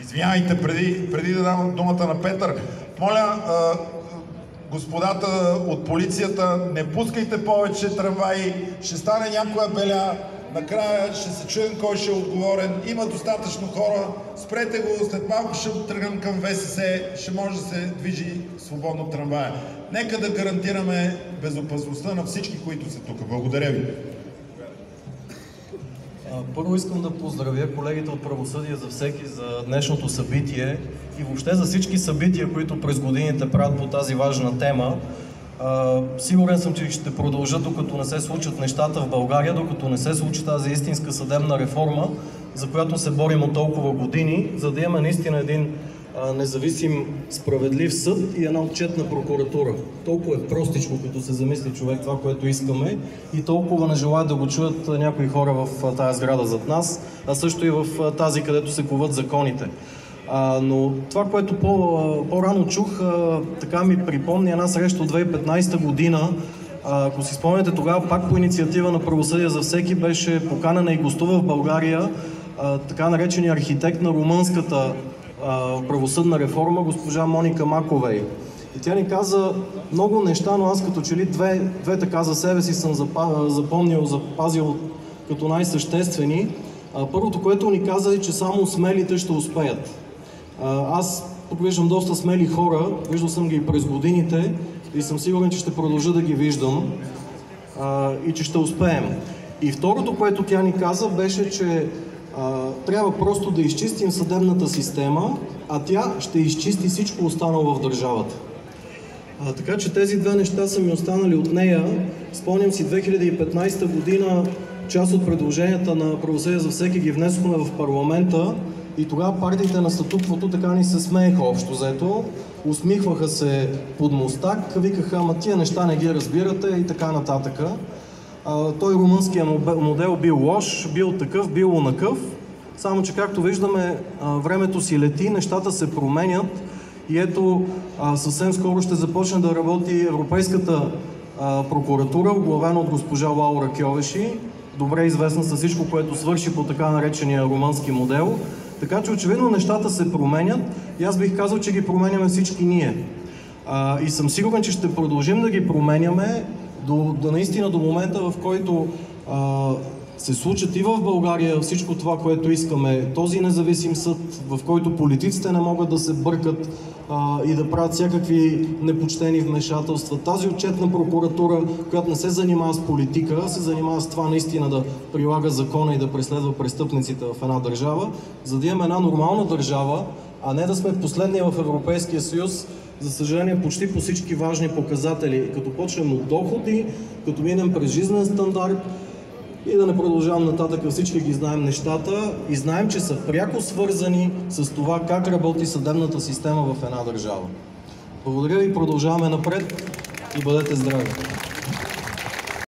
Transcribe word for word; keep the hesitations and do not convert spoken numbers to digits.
Извинявайте, преди, преди да дам думата на Петър, моля а, господата от полицията, не пускайте повече трамваи, ще стане някоя беля, накрая ще се чуем кой ще е отговорен, има достатъчно хора, спрете го, след малко ще тръгнем към ВСС, ще може да се движи свободно трамвая. Нека да гарантираме безопасността на всички, които са тук. Благодаря ви. Първо искам да поздравя колегите от Правосъдие за всеки за днешното събитие и въобще за всички събития, които през годините правят по тази важна тема. Сигурен съм, че ще продължат, докато не се случат нещата в България, докато не се случи тази истинска съдебна реформа, за която се борим от толкова години, за да имаме наистина един независим, справедлив съд и една отчетна прокуратура. Толкова е простичко, като се замисли човек това, което искаме, и толкова не желаят да го чуят някои хора в тази сграда зад нас, а също и в тази, където се коват законите. А, но това, което по, по-рано чух, а, така ми припомни една среща от две хиляди и петнадесета година. А, ако си спомняте, тогава пак по инициатива на Правосъдие за всеки беше поканена и гостува в България а, така наречения архитект на румънската а, правосъдна реформа, госпожа Моника Маковей. И тя ни каза много неща, но аз като че ли две, две така за себе си съм запомнил, запазил като най-съществени. А, първото, което ни каза, е, че само смелите ще успеят. Аз тук виждам доста смели хора, виждал съм ги през годините и съм сигурен, че ще продължа да ги виждам а, и че ще успеем. И второто, което тя ни каза, беше, че а, трябва просто да изчистим съдебната система, а тя ще изчисти всичко останало в държавата. А, така че тези две неща са ми останали от нея. Спомням си две хиляди и петнадесета година, част от предложенията на Правосъдие за всеки ги внесохме в парламента. И тогава партиите на статуквото така ни се смееха общо заето, усмихваха се под мустак, викаха, ама тия неща не ги разбирате и така нататък. А, той румънския модел бил лош, бил такъв, бил онакъв, само че както виждаме, а, времето си лети, нещата се променят и ето а, съвсем скоро ще започне да работи Европейската а, прокуратура, оглавена от госпожа Лаура Кьовеши, добре известна с всичко, което свърши по така наречения румънски модел. Така че очевидно нещата се променят и аз бих казал, че ги променяме всички ние. А, и съм сигурен, че ще продължим да ги променяме до, до наистина до момента, в който а, се случат и в България всичко това, което искаме. Този независим съд, в който политиците не могат да се бъркат а, и да правят всякакви непочтени вмешателства. Тази отчетна прокуратура, която не се занимава с политика, се занимава с това наистина да прилага закона и да преследва престъпниците в една държава, за да имаме една нормална държава, а не да сме последния в Европейския съюз, за съжаление, почти по всички важни показатели, като почнем от доходи, като минем през жизнен стандарт, и да не продължавам нататък, всички ги знаем нещата и знаем, че са пряко свързани с това как работи съдебната система в една държава. Благодаря ви, продължаваме напред и бъдете здрави!